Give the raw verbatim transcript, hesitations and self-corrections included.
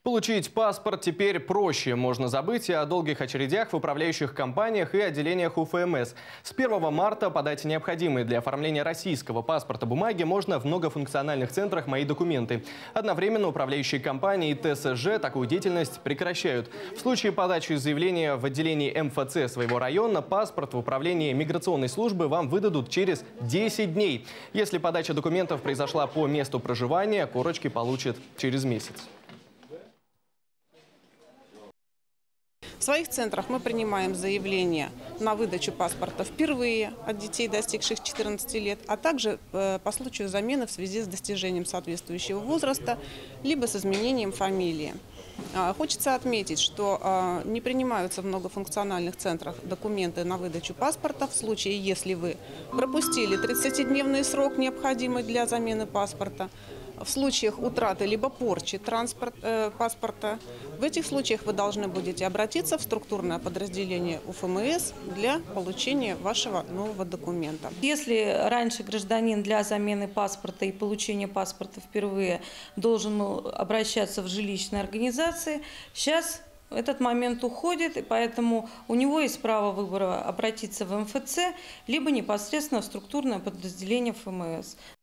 Получить паспорт теперь проще. Можно забыть о долгих очередях в управляющих компаниях и отделениях У Эф Эм Эс. С первого марта подать необходимые для оформления российского паспорта бумаги можно в многофункциональных центрах «Мои документы». Одновременно управляющие компании и Тэ Эс Жэ такую деятельность прекращают. В случае подачи заявления в отделении Эм Эф Цэ своего района паспорт в управлении миграционной службы вам выдадут через десять дней. Если подача документов произошла по месту проживания, корочки получат через месяц. В своих центрах мы принимаем заявления на выдачу паспорта впервые от детей, достигших четырнадцати лет, а также по случаю замены в связи с достижением соответствующего возраста, либо с изменением фамилии. Хочется отметить, что не принимаются в многофункциональных центрах документы на выдачу паспорта в случае, если вы пропустили тридцатидневный срок, необходимый для замены паспорта. В случаях утраты либо порчи транспорт, э, паспорта, в этих случаях вы должны будете обратиться в структурное подразделение У Эф Эм Эс для получения вашего нового документа. Если раньше гражданин для замены паспорта и получения паспорта впервые должен был обращаться в жилищные организации, сейчас этот момент уходит, и поэтому у него есть право выбора обратиться в Эм Эф Цэ, либо непосредственно в структурное подразделение Эф Эм Эс.